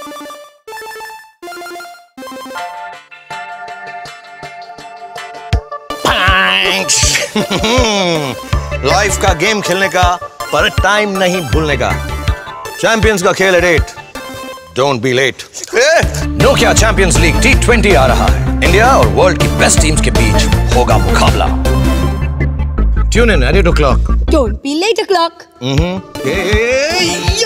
Life का game खेलने का, पर टाइम नहीं भूलने का। चैंपियंस का खेल है 8। Don't be late. Nokia Champions League T20 आ रहा है। इंडिया और वर्ल्ड की बेस्ट टीम्स के बीच होगा मुकाबला। Tune in at 8 o'clock. Don't be late o'clock.